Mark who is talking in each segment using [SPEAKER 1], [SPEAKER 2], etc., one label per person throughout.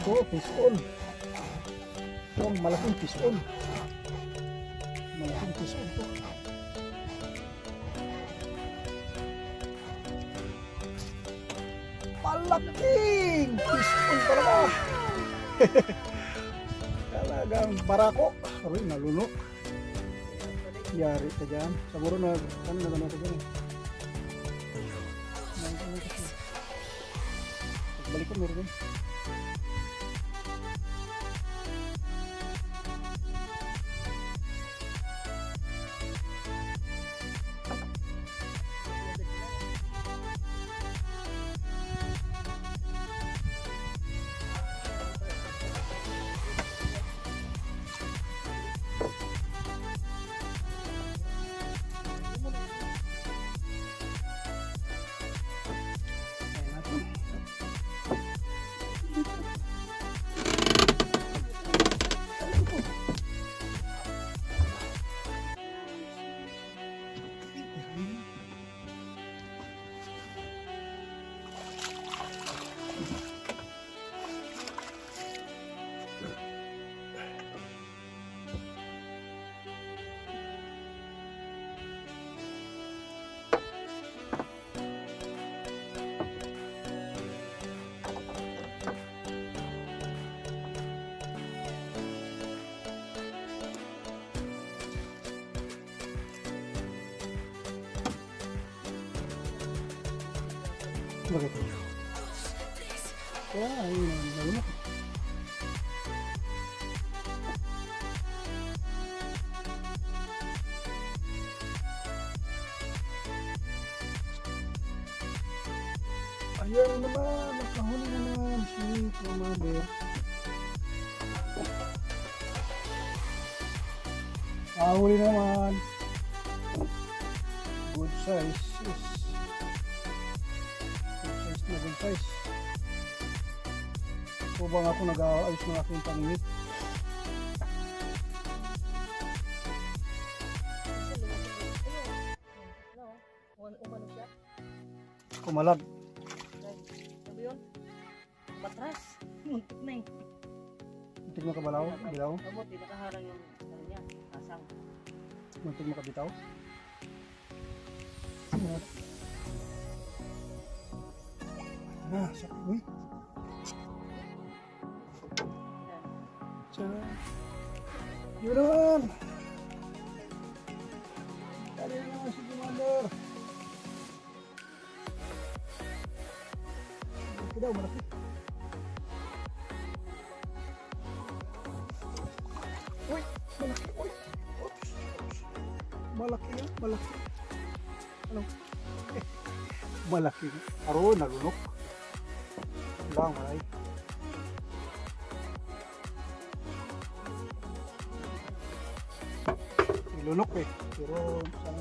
[SPEAKER 1] Oh, fish on. Yung malaking fish on. Malaking fish on to. Malaking fish on talaga. Talagang barako. Aroy, nalunok. Yari ka dyan. Siguro na, ano na naman ito dyan eh. Balik ko meron dyan. Bakit? Kaya ayun na nalunok. Ayan naman, nakahuli na naman si Commander. Nakahuli na naman. Good size. Yes. Good size. So bang ako nag-aayos ng aking paningit. Kumalag.
[SPEAKER 2] Sabi yun? Patras. Muntik na eh.
[SPEAKER 1] Muntik mo kabalaw? Bilaw?
[SPEAKER 2] Mabuti, nakaharang yung ano niya. Kasang.
[SPEAKER 1] Muntik mo kabitaw? Sakit. Uy. Yun naman. Dali na naman si Commander. Malaki daw, malaki. Uy, malaki. Uy. Oops. Malaki yan, malaki. Ano? Malaki. Aro, nalunok. Lang, ay. Nilunok eh. Pero sana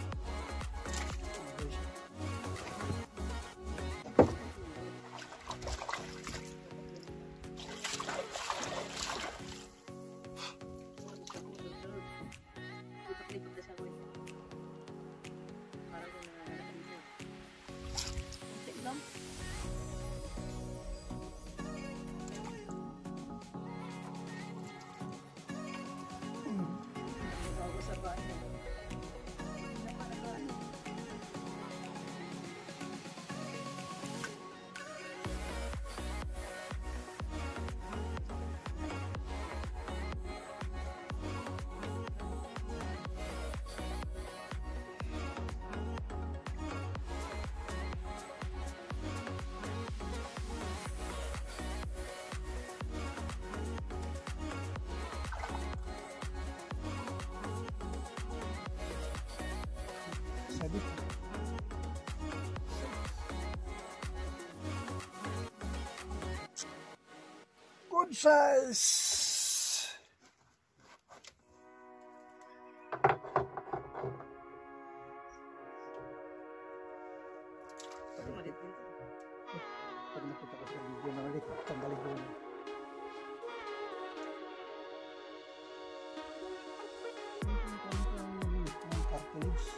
[SPEAKER 1] sabi. Good size. Pag nakita ko sa video na ulit, tanggalin ko na. Cartilage.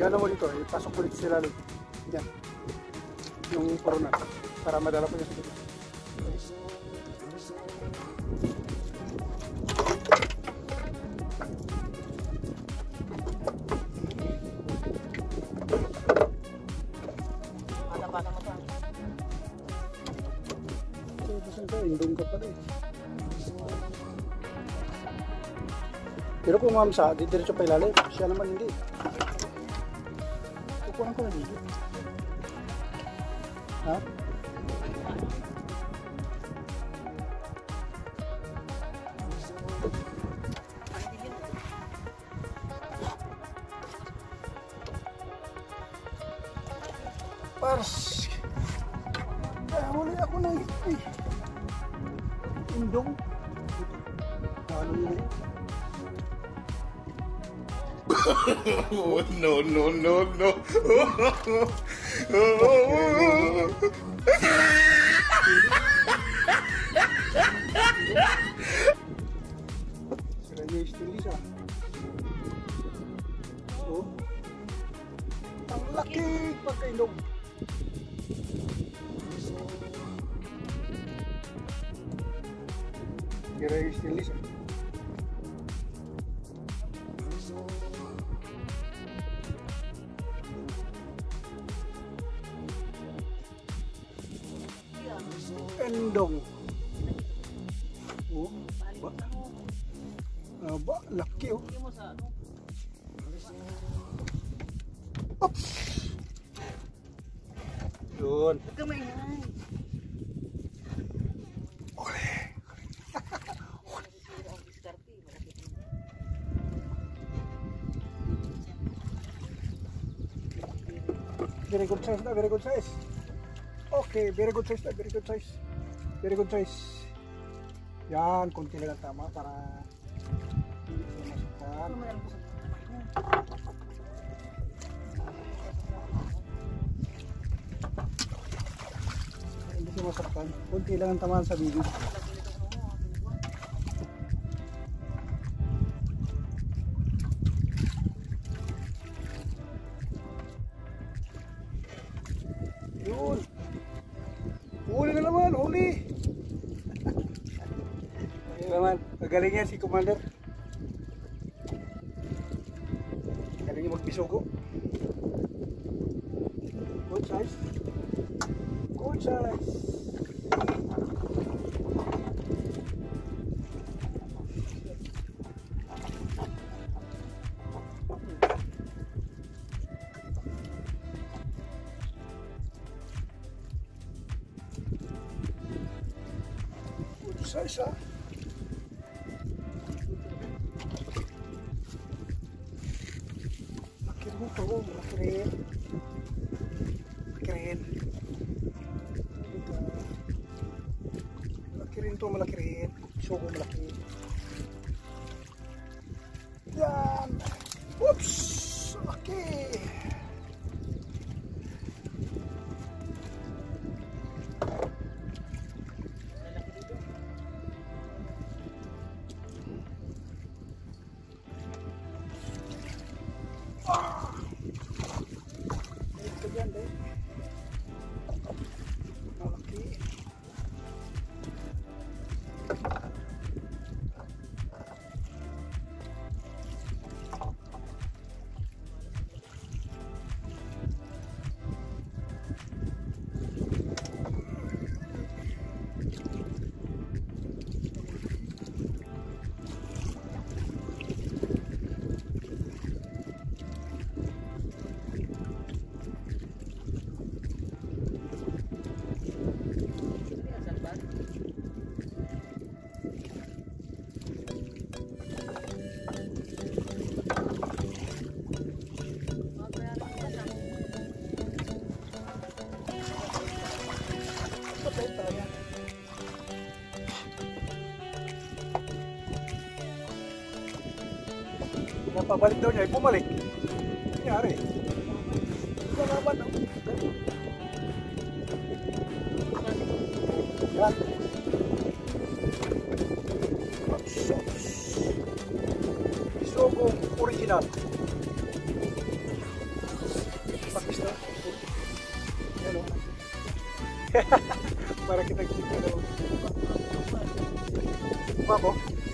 [SPEAKER 1] Gano mo dito, ipasok mo dito sila ulit. Yan. Yung corona. Para madala ko niya sa dito.
[SPEAKER 2] Bata mo to.
[SPEAKER 1] Indong ka pala eh. Pero kung mamsa, di diretso pa ilalim. Siya naman hindi. Kukuhan ko na dito. Ha? Pars! Kaya huli ako ng indong. Ano yun?
[SPEAKER 3] Oh, no, no, no, no.
[SPEAKER 1] Sila niya stilis ah. Oh. Ang laki pagkaindong. Kira yung stilis ah. Endong. Oh, ba? Ba, laki oh.
[SPEAKER 2] Hindi mo sa ano.
[SPEAKER 1] Oops. Yun.
[SPEAKER 2] Huwag ka maingay.
[SPEAKER 1] Uli. Very good size na, very good size. Okay, very good size na, very good size. Very good size. Yan, konti lang tama para hindi siya masuktan.
[SPEAKER 2] Ano mayroon ko sa
[SPEAKER 1] Hindi siya masuktan. Konti lang ang tamaan sa bibig. Yun. Huli na naman, huli. Ayun naman, magaling yan si Commander. Magaling yung magbisugo. Good size. Good size. Size ah. Laki rin ito, malaki rin. Malaki rin. Malaki rin ito, malaki rin. Sugo malaki. Yan. Oops! Laki! Ito yan deh. Malaki. Napabalik daw niya, bumalik. Nangyari. Lalaban ako. Yan. Isogong original. Para kita kita daw. Bako.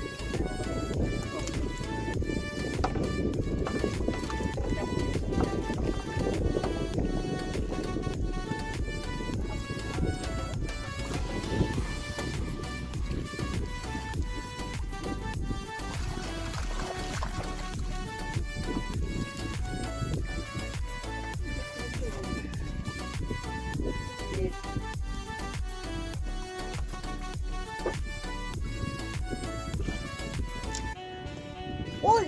[SPEAKER 1] Uy!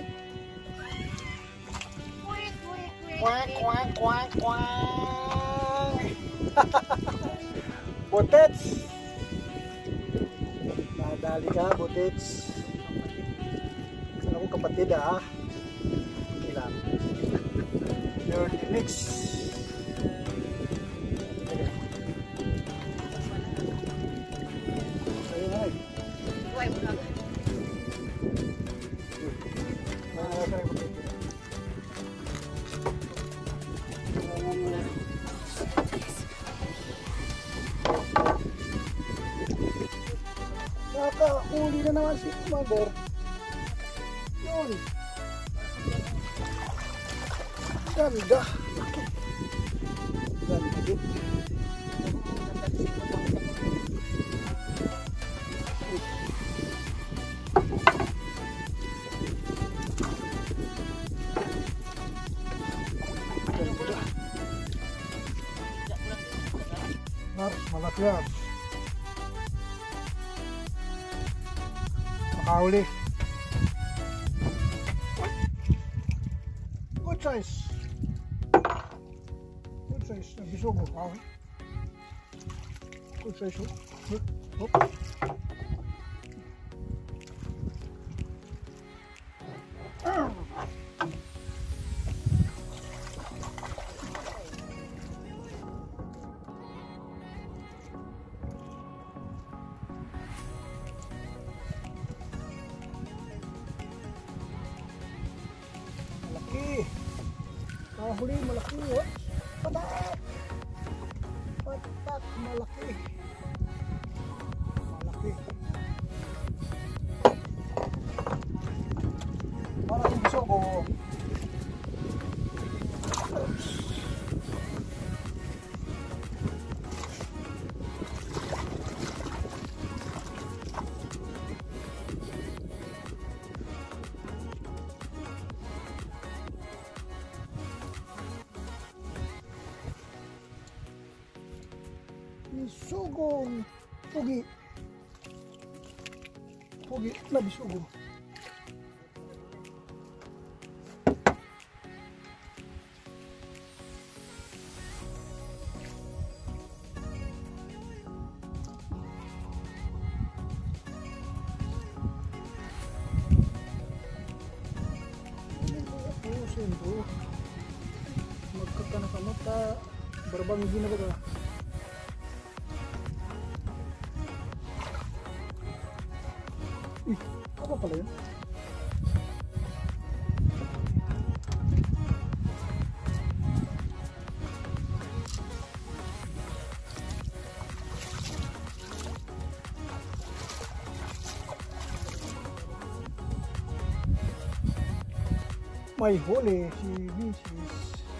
[SPEAKER 1] Kwak, kwak, kwak, kwak. Butets! Nadali ka, Butets. Ano ko kapatid ah. Kailan. You're the next. Sa'yo na eh.
[SPEAKER 2] Uy, bulag.
[SPEAKER 1] Nakahuli na naman si Mother. Yun. Ganda. Ganda. Malaki yan. Makahuli. Good size. Good size. Bisugo. Good size. Hop. Huli malaki, oh. Patak! Patak, malaki. Malaki. Parang yung gusto ko. Bisugong pugi na bisugo. Magkakanaka-mata berbang gini ba ka? Apa pala yun? May huli si Mrs.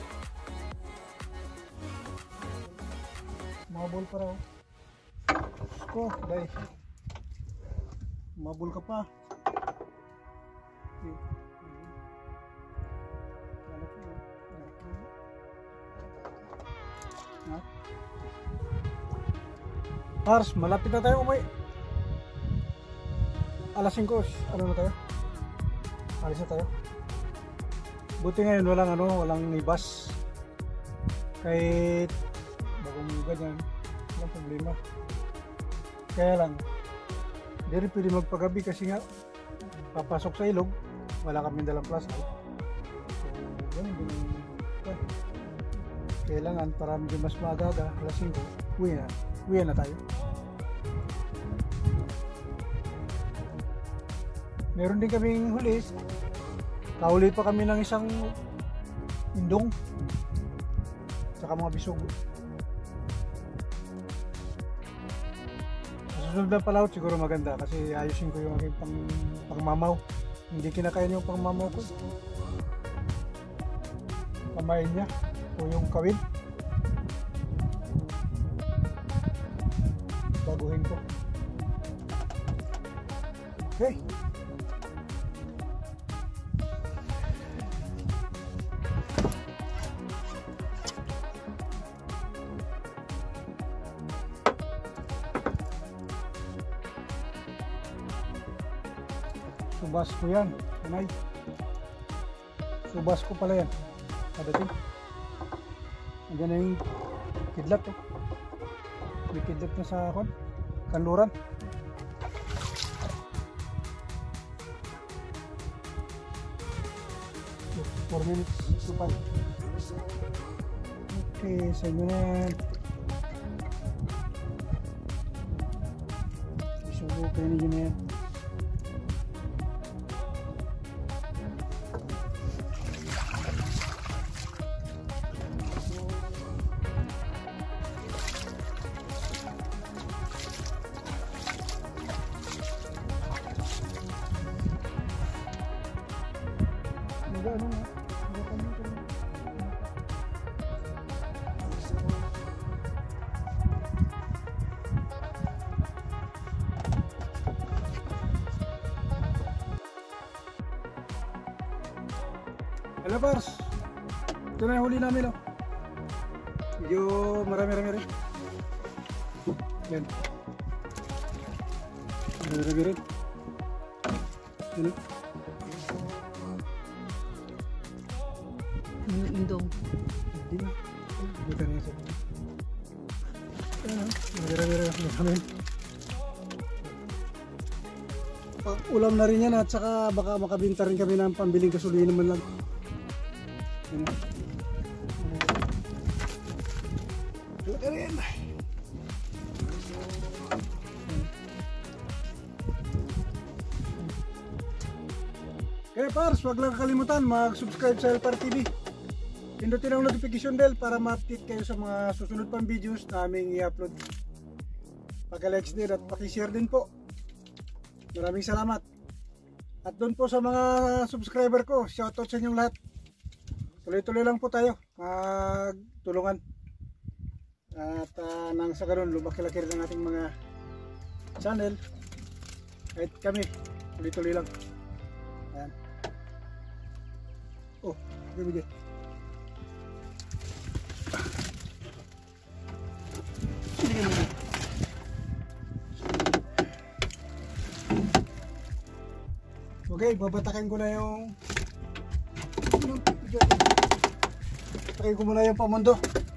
[SPEAKER 1] Mabol pa raw. Ko, dahil mabul ka pa. Pars, malapit na tayo umuwi. Alas 5, ano na tayo? Alis na tayo. Buti ngayon walang ibas. Kahit bagong ganyan, walang problema. Kaya lang, hindi rin pwede magpagabi kasi nga papasok sa ilog, wala kami dalang plastic. So, ganun din. Kailangan para medyo mas maaga, alas 5, uwi na tayo. Meron din kaming huli. Kahuli pa kami ng isang indong. Saka mga bisugo. susunod na palahot siguro maganda kasi ayusin ko yung aking pangmamaw. Hindi kinakain yung pangmamaw ko. Kamain niya o yung kawin. Baguhin ko. Okay. Subas ko yan. Anay. Subas ko pala yan. Kadating. Andiyan na yung kidlat. Oh. May kidlat na sa kanluran. So, 4 minutes. Supad. Okay. Sa inyo na yan. Isubukan ninyo na yan. Hello Pars, ito na yung huli namin oh. Medyo marami-rami rin. Yan. Marami-rami rin. Yan oh.
[SPEAKER 2] Indong.
[SPEAKER 1] Hindi na. Hindi ka rin sa yan oh. Marami-rami rin. Ulam na rin yan at saka baka makabinta rin kami ng pambiling gasolina naman lang. Okay Pars, huwag lang kalimutan mag-subscribe sa Elpar TV. Pindutin ang notification bell para ma-update kayo sa mga susunod pang videos na aming i-upload. Pag-likes din at paki-share din po. Maraming salamat. At doon po sa mga subscriber ko, shoutout sa inyong lahat. Tuloy-tuloy lang po tayo magtulungan. At nang sa ganun, lumaki-laki rin ang ating mga channel. Kahit kami, tuloy-tuloy lang. Ayan. Oh, bibigay. Okay, babatakin ko na yung... Babatakin ko muna yung pamundo.